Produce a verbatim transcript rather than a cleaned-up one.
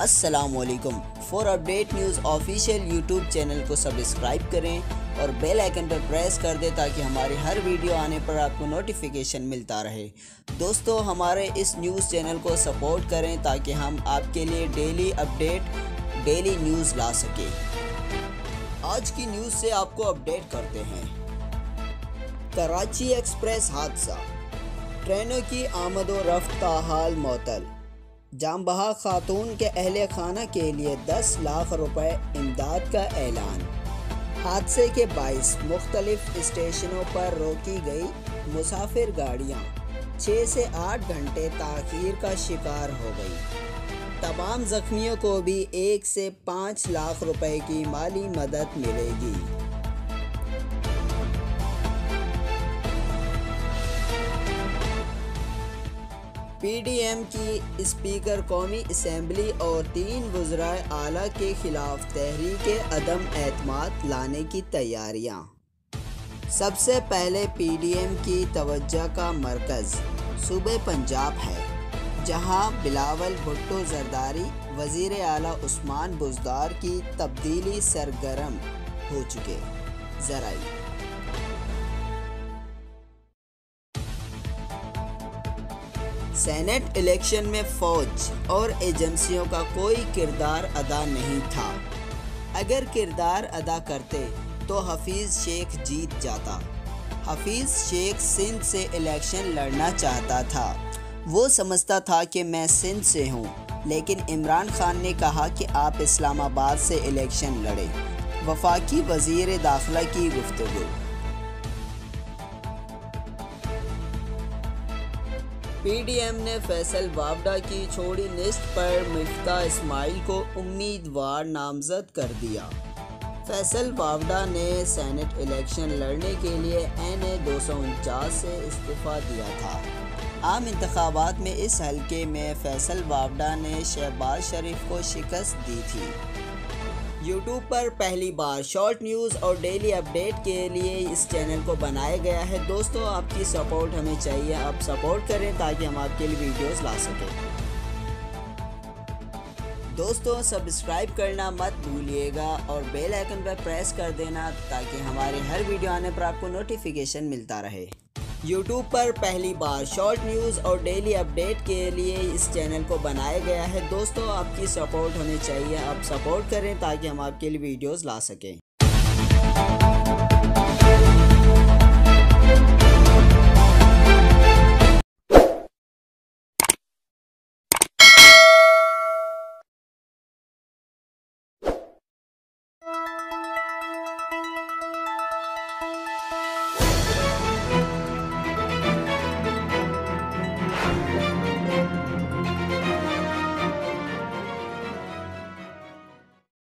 अस्सलामुअलैकुम। For update news official YouTube channel को subscribe करें और बेल आइकन पर प्रेस कर दें ताकि हमारी हर वीडियो आने पर आपको नोटिफिकेशन मिलता रहे। दोस्तों, हमारे इस न्यूज़ चैनल को सपोर्ट करें ताकि हम आपके लिए डेली अपडेट डेली न्यूज़ ला सकें। आज की न्यूज़ से आपको अपडेट करते हैं। कराची एक्सप्रेस हादसा, ट्रेनों की आमद व रफ्त का हाल मअतल। जांबहा खातून के अहले खाना के लिए दस लाख रुपए इमदाद का ऐलान। हादसे के बाइस मुख्तलिफ स्टेशनों पर रोकी गई मुसाफिर गाड़ियाँ छः से आठ घंटे ताख़ीर का शिकार हो गई। तमाम ज़ख्मियों को भी एक से पाँच लाख रुपए की माली मदद मिलेगी। पीडीएम की स्पीकर कौमी असम्बली और तीन वज़राए आला के खिलाफ तहरीक अदम एतमाद लाने की तैयारियां। सबसे पहले पीडीएम की तवज्जो का मरकज़ सूबे पंजाब है, जहां बिलावल भुट्टो जरदारी वज़ीर आला उस्मान बुज़दार की तब्दीली सरगर्म हो चुके। ज़राई सेनेट इलेक्शन में फ़ौज और एजेंसियों का कोई किरदार अदा नहीं था। अगर किरदार अदा करते तो हफीज़ शेख जीत जाता। हफीज़ शेख सिंध से इलेक्शन लड़ना चाहता था। वो समझता था कि मैं सिंध से हूँ, लेकिन इमरान खान ने कहा कि आप इस्लामाबाद से इलेक्शन लड़ें। वफाकी वज़ीर दाखिला की गुफ्तगू। पीडीएम ने फैसल वावडा की छोड़ी लिस्ट पर मिफ्ता इस्माइल को उम्मीदवार नामजद कर दिया। फैसल वावडा ने सेनेट इलेक्शन लड़ने के लिए एन ए दो सौ उनचास से इस्तीफ़ा दिया था। आम इंतखाबात में इस हलके में फैसल वावडा ने शहबाज शरीफ को शिकस्त दी थी। यूट्यूब पर पहली बार शॉर्ट न्यूज़ और डेली अपडेट के लिए इस चैनल को बनाया गया है। दोस्तों, आपकी सपोर्ट हमें चाहिए। आप सपोर्ट करें ताकि हम आपके लिए वीडियोस ला सकें। दोस्तों, सब्सक्राइब करना मत भूलिएगा और बेल आइकन पर प्रेस कर देना ताकि हमारे हर वीडियो आने पर आपको नोटिफिकेशन मिलता रहे। यूट्यूब पर पहली बार शॉर्ट न्यूज़ और डेली अपडेट के लिए इस चैनल को बनाया गया है। दोस्तों, आपकी सपोर्ट हमें चाहिए। आप सपोर्ट करें ताकि हम आपके लिए वीडियोस ला सकें।